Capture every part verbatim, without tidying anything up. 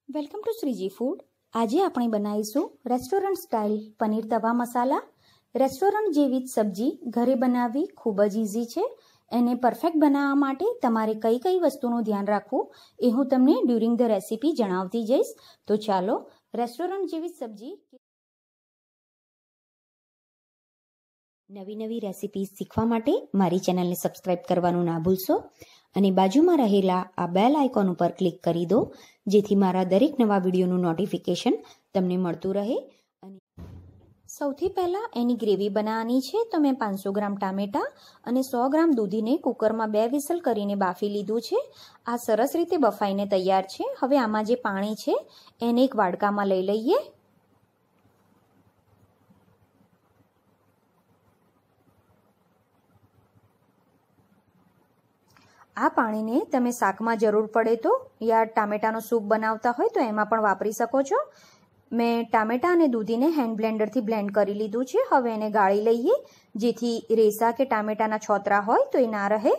Welcome to Shriji food. આજે આપણે બનાવીશું રેસ્ટોરન્ટ સ્ટાઇલ પનીર તવા મસાલા. રેસ્ટોરન્ટ જેવી જ સબ્જી ઘરે બનાવવી ખૂબ જ ઇઝી છે. એને પરફેક્ટ બનાવવા માટે તમારે કઈ કઈ વસ્તુનું ધ્યાન રાખવું એ હું તમને ડ્યુરિંગ ધ રેસીપી જણાવતી જઈશ. તો ચાલો રેસ્ટોરન્ટ જેવી સબ્જી નવી નવી રેસીપી શીખવા માટે મારી ચેનલને સબસ્ક્રાઇબ કરવાનું ના ભૂલશો અને બાજુમાં રહેલા આ બેલ આઇકોન ઉપર ક્લિક કરી દો, જેથી મારા દરેક નવા વિડીયોનું નોટિફિકેશન તમને મળતું રહે. અને સૌથી પહેલાં એની ગ્રેવી બનાવવાની છે. તો મેં પાંચસો ગ્રામ ટામેટાં અને સો ગ્રામ દૂધીને કુકરમાં બે વિસલ કરીને બાફી લીધું છે. આ સરસ રીતે બફાઈને તૈયાર છે. હવે આમાં જે પાણી છે એને એક વાડકામાં લઈ લઈએ. આ પાણીને તમે શાકમાં જરૂર પડે તો યા ટામેટાનો સૂપ બનાવતા હોય તો એમાં પણ વાપરી શકો છો. મેં ટામેટા અને દૂધીને હેન્ડ બ્લેન્ડરથી બ્લેન્ડ કરી લીધું છે. હવે એને ગાળી લઈએ, જેથી રેસા કે ટામેટાના છોતરા હોય તો એ ના રહે.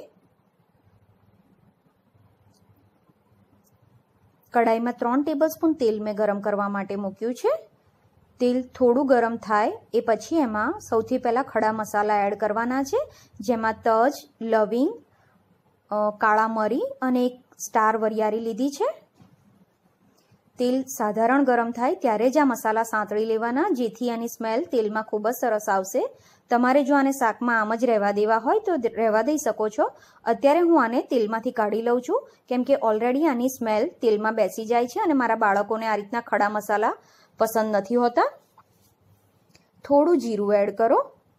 કડાઈમાં ત્રણ ટેબલ સ્પૂન તેલ મેં ગરમ કરવા માટે મૂક્યું છે. તેલ થોડું ગરમ થાય એ પછી એમાં સૌથી પહેલાં ખડા મસાલા એડ કરવાના છે, જેમાં તજ, લવિંગ, કાળા મરી અને એક સ્ટાર વરિયાળી લીધી છે. તેલ સાધારણ ગરમ થાય ત્યારે જ આ મસાલા સાંતળી લેવાના, જેથી આની સ્મેલ તેલમાં ખૂબ જ સરસ આવશે. તમારે જો આને શાકમાં આમ જ રહેવા દેવા હોય તો રહેવા દઈ શકો છો. અત્યારે હું આને તેલમાંથી કાઢી લઉં છું, કેમ કે ઓલરેડી આની સ્મેલ તેલમાં બેસી જાય છે અને મારા બાળકોને આ રીતના ખડા મસાલા પસંદ નથી હોતા. થોડું જીરું એડ કરો,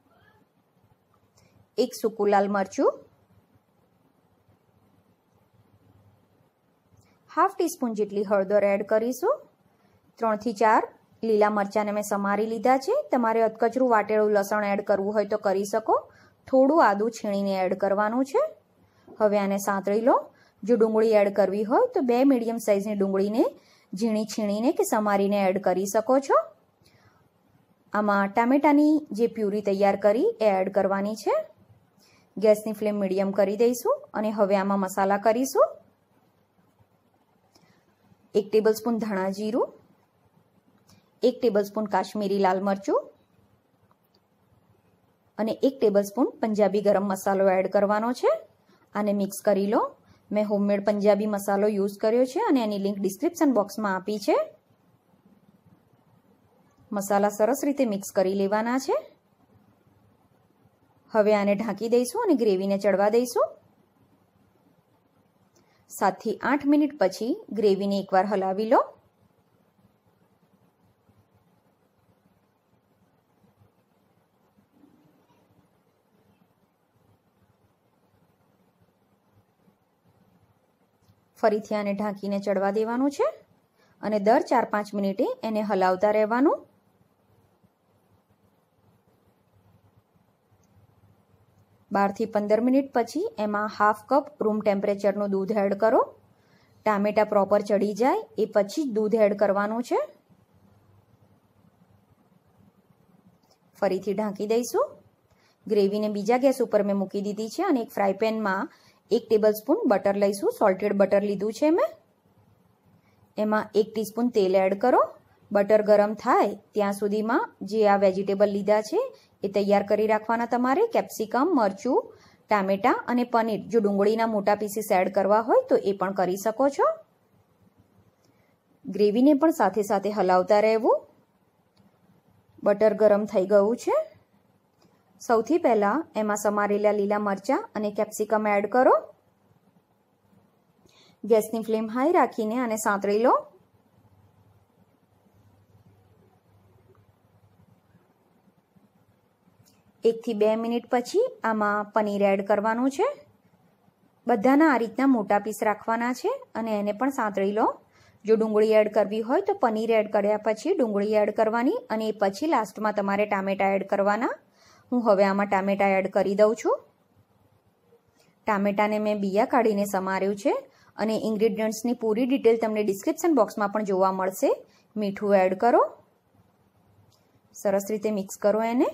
એક સૂકું લાલ મરચું, હાફ ટીસ્પૂન જેટલી હળદર એડ કરીશું. ત્રણથી ચાર લીલા મરચાંને મેં સમારી લીધા છે. તમારે અધકચરું વાટેલું લસણ એડ કરવું હોય તો કરી શકો. થોડું આદું છીણીને એડ કરવાનું છે. હવે આને સાંતળી લો. જો ડુંગળી એડ કરવી હોય તો બે મીડિયમ સાઇઝની ડુંગળીને ઝીણી છીણીને કે સમારીને એડ કરી શકો છો. આમાં ટામેટાની જે પ્યુરી તૈયાર કરી એ એડ કરવાની છે. ગેસની ફ્લેમ મીડિયમ કરી દઈશું અને હવે આમાં મસાલા કરીશું. એક ટેબલ સ્પૂન ધાણા જીરું, એક ટેબલ સ્પૂન કાશ્મીરી લાલ મરચું અને એક ટેબલ સ્પૂન પંજાબી ગરમ મસાલો એડ કરવાનો છે. આને મિક્સ કરી લો. મેં હોમમેડ પંજાબી મસાલો યુઝ કર્યો છે અને એની લિંક ડિસ્ક્રિપ્શન બોક્સમાં આપી છે. મસાલા સરસ રીતે મિક્સ કરી લેવાના છે. હવે આને ઢાંકી દઈશું અને ગ્રેવીને ચડવા દઈશું. સાતથી આઠ મિનિટ પછી ગ્રેવીને એકવાર હલાવી લો. ફરીથી આને ઢાંકીને ચડવા દેવાનું છે અને દર ચાર પાંચ મિનિટે એને હલાવતા રહેવાનું. બારથી પંદર મિનિટ પછી એમાં હાફ કપ રૂમ ટેમ્પરેચરનું દૂધ એડ કરો. ટામેટા પ્રોપર ચડી જાય એ પછી જ દૂધ એડ કરવાનું છે. ફરીથી ઢાંકી દઈશું. ગ્રેવીને બીજા ગેસ ઉપર મેં મૂકી દીધી છે અને એક ફ્રાય પેનમાં એક ટેબલ સ્પૂન બટર લઈશું. સોલ્ટેડ બટર લીધું છે મેં. એમાં એક ટીસ્પૂન તેલ એડ કરો. બટર ગરમ થાય ત્યાં સુધીમાં જે આ વેજીટેબલ લીધા છે એ તૈયાર કરી રાખવાના તમારે. કેપ્સિકમ, મરચું, ટામેટા અને પનીર. જો ડુંગળીના મોટા પીસીસ એડ કરવા હોય તો એ પણ કરી શકો છો. ગ્રેવીને પણ સાથે સાથે હલાવતા રહેવું. બટર ગરમ થઈ ગયું છે. સૌથી પહેલાં એમાં સમારેલા લીલા મરચાં અને કેપ્સિકમ એડ કરો. ગેસની ફ્લેમ હાઈ રાખીને આને સાંતળી લો. એકથી બે મિનિટ પછી આમાં પનીર એડ કરવાનું છે. બધાના આ રીતના મોટા પીસ રાખવાના છે અને એને પણ સાંતળી લો. જો ડુંગળી એડ કરવી હોય તો પનીર એડ કર્યા પછી ડુંગળી એડ કરવાની અને એ પછી લાસ્ટમાં તમારે ટામેટા એડ કરવાના. હું હવે આમાં ટામેટા એડ કરી દઉં છું. ટામેટાને મેં બિયા કાઢીને સમાર્યું છે અને ઇન્ગ્રેડિયન્ટ્સની પૂરી ડિટેલ તમને ડિસ્ક્રિપ્શન બોક્સમાં પણ જોવા મળશે. મીઠું એડ કરો. સરસ રીતે મિક્સ કરો એને.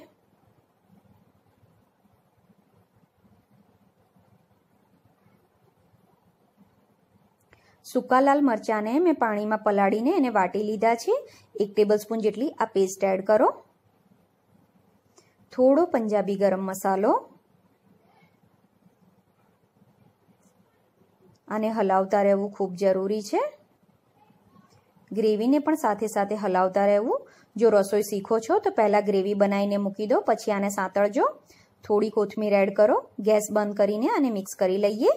સૂકા લાલ મરચાંને મેં પાણીમાં પલાળીને એને વાટી લીધા છે. એક ટેબલસ્પૂન જેટલી આ પેસ્ટ એડ કરો. થોડો પંજાબી ગરમ મસાલો. આને હલાવતા રહેવું ખૂબ જરૂરી છે. ગ્રેવીને પણ સાથે સાથે હલાવતા રહેવું. જો રસોઈ શીખો છો તો પહેલાં ગ્રેવી બનાવીને મૂકી દો, પછી આને સાંતળજો. થોડી કોથમીર એડ કરો. ગેસ બંધ કરીને આને મિક્સ કરી લઈએ.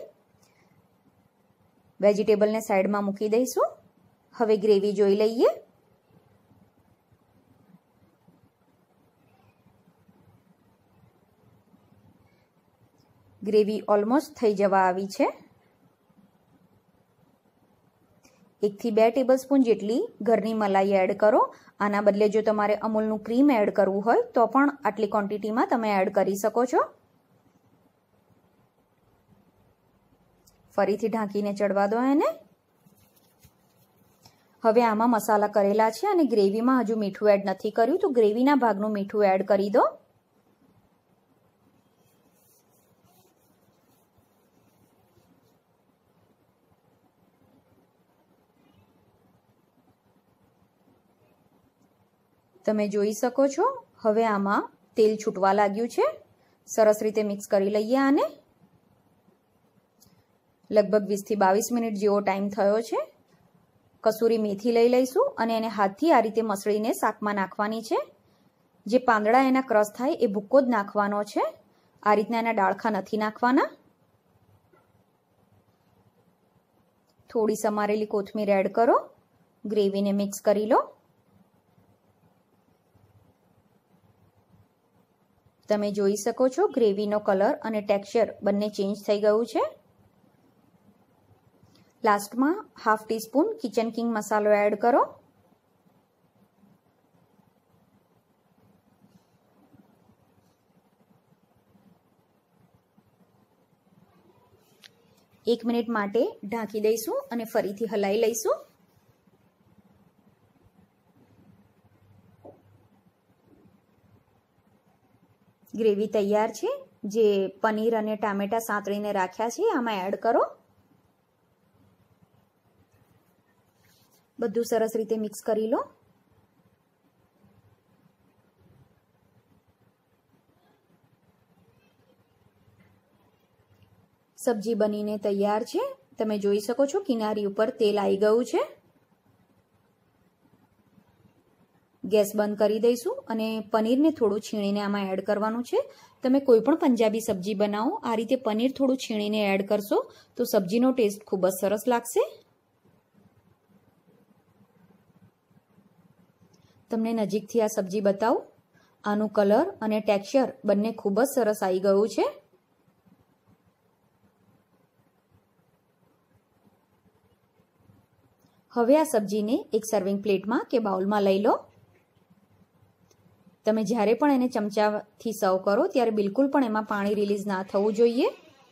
વેજીટેબલને સાઈડમાં મૂકી દઈશું. હવે ગ્રેવી જોઈ લઈએ. ગ્રેવી ઓલમોસ્ટ થઈ જવા આવી છે. એકથી બે ટેબલસ્પૂન જેટલી ઘરની મલાઈ એડ કરો. આના બદલે જો તમારે અમૂલનું ક્રીમ એડ કરવું હોય તો પણ આટલી ક્વોન્ટિટીમાં તમે એડ કરી શકો છો. ફરીથી ઢાંકીને ચડવા દો એને. હવે આમાં મસાલા કરેલા છે અને ગ્રેવીમાં હજુ મીઠું એડ નથી કર્યું, તો ગ્રેવીના ભાગનું મીઠું એડ કરી દો. તમે જોઈ શકો છો હવે આમાં તેલ છૂટવા લાગ્યું છે. સરસ રીતે મિક્સ કરી લઈએ આને. લગભગ વીસ થી બાવીસ મિનિટ જેવો ટાઈમ થયો છે. કસૂરી મેથી લઈ લઈશું અને એને હાથથી આ રીતે મસળીને શાકમાં નાખવાની છે. જે પાંદડા એના ક્રશ થાય એ ભૂક્કો જ નાખવાનો છે. આ રીતના એના ડાળખા નથી નાખવાના. થોડી સમારેલી કોથમીર એડ કરો. ગ્રેવીને મિક્સ કરી લો. તમે જોઈ શકો છો ગ્રેવીનો કલર અને ટેક્સચર બંને ચેન્જ થઈ ગયું છે. લાસ્ટમાં હાફ ટીસ્પૂન કિચન કિંગ મસાલો એડ કરો. એક મિનિટ માટે ઢાંકી દઈશું અને ફરીથી હલાવી લઈશું. ગ્રેવી તૈયાર છે. જે પનીર અને ટામેટા સાંતળીને રાખ્યા છે આમાં એડ કરો. બધું સરસ રીતે મિક્સ કરી લો. સબ્જી બનીને તૈયાર છે. તમે જોઈ શકો છો કિનારી ઉપર તેલ આવી ગયું છે. ગેસ બંધ કરી દઈશું અને પનીરને થોડું છીણીને આમાં એડ કરવાનું છે. તમે કોઈ પણ પંજાબી સબ્જી બનાવો આ રીતે પનીર થોડું છીણીને એડ કરશો તો સબ્જીનો ટેસ્ટ ખૂબ જ સરસ લાગશે. તમને નજીકથી આ સબ્જી બતાવું. આનું કલર અને ટેક્સચર બંને ખૂબ જ સરસ આવી ગયું છે. હવે આ સબ્જીને એક સર્વિંગ પ્લેટમાં કે બાઉલમાં લઈ લો. તમે જ્યારે પણ એને ચમચાથી સર્વ કરો ત્યારે બિલકુલ પણ એમાં પાણી રિલીઝ ના થવું જોઈએ.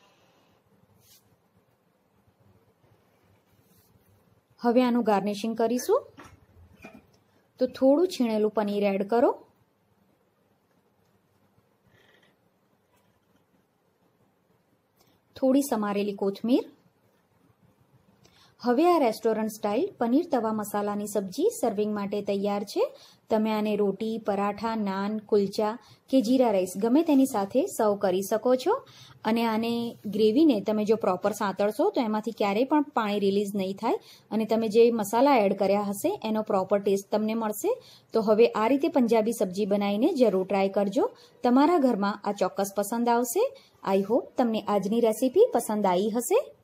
હવે આનું ગાર્નિશિંગ કરીશું. તો થોડું છીણેલું પનીર એડ કરો. થોડી સમારેલી કોથમીર. હવે આ રેસ્ટોરન્ટ સ્ટાઇલ પનીર તવા મસાલાની સબ્જી સર્વિંગ માટે તૈયાર છે. તમે આને રોટી, પરાઠા, નાન, કુલચા કે જીરા રાઈસ ગમે તેની સાથે સર્વ કરી શકો છો. અને આને ગ્રેવીને તમે જો પ્રોપર સાંતળશો તો એમાંથી ક્યારેય પણ પાણી રિલીઝ નહીં થાય અને તમે જે મસાલા એડ કર્યા હશે એનો પ્રોપર ટેસ્ટ તમને મળશે. તો હવે આ રીતે પંજાબી સબ્જી બનાવીને જરૂર ટ્રાય કરજો. તમારા ઘરમાં આ ચોક્કસ પસંદ આવશે. આઈ હોપ તમને આજની રેસીપી પસંદ આવી હશે.